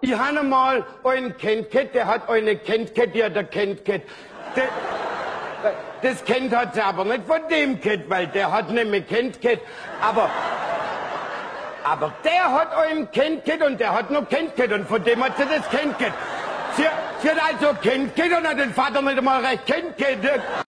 Ich habe mal einen Kind gehabt, der hat eine Kind gehabt, die hat ein Kind gehabt. Das Kind hat sie aber nicht von dem Kind, weil der hat nicht mehr Kind gehabt. Aber der hat einen Kind gehabt und der hat noch Kind gehabt und von dem hat sie das Kind gehabt. Sie hat also Kind gehabt und hat den Vater nicht einmal recht Kind gehabt.